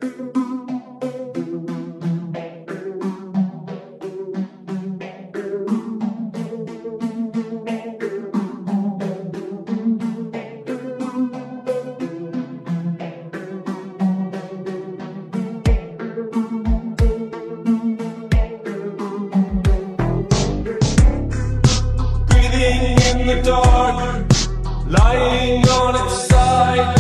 In the dark, lying on its side,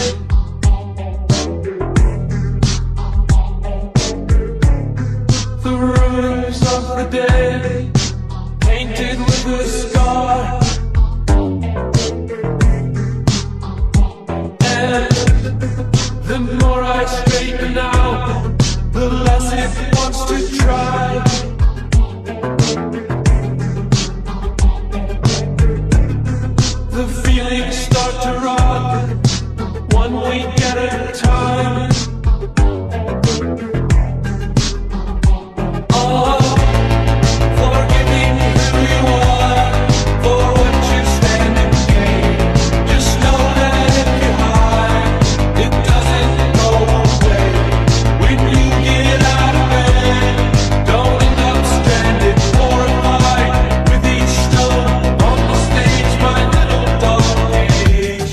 the ruins of the dead, painted with a scar. And the more I straighten out, the less it wants to try. The feelings start to rot, one week at a time. Oh, forgiving who you are, for what you stand and gain. Just know that if you hide, it doesn't go away. When you get out of bed, don't end up stranded, horrified with each stone on the stage. My little dog cage.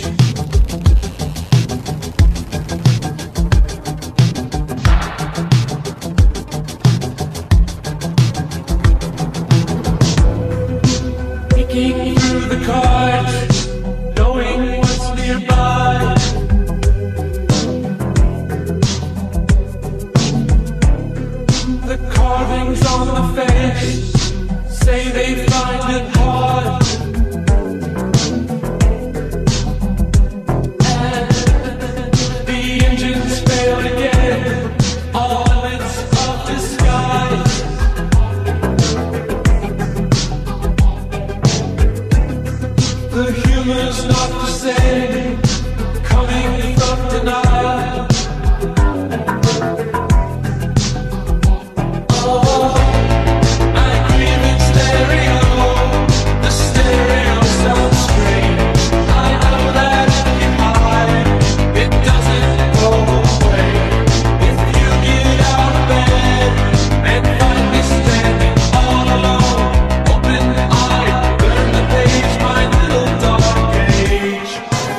Peeking through the cards, knowing what's nearby. The carvings on the face say they find it hard. The engines failed again, all limits of disguise. The humor's not the same, coming from denial. Oh, I grieve in stereo, the stereo sounds strange. I know that if you hide, it doesn't go away. If you get out of bed and find me standing all alone, open-eyed, turn the page, my little dog cage.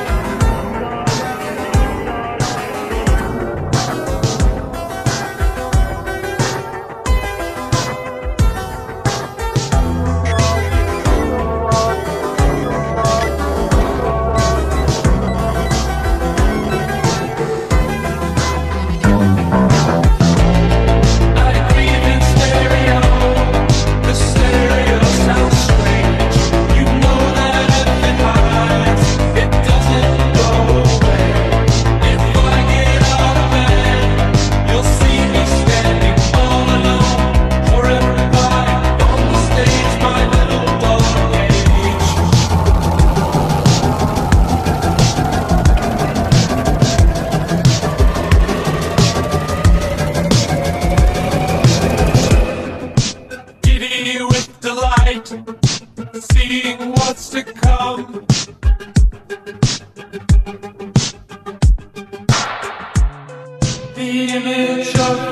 I grieve in stereo, the stereo sounds strange. You know that if it hides, it doesn't go away. If I get out of bed, you'll see me standing all alone, horrified on the stage, my little dog cage. Giddy with delight, seeing what's to come. The image of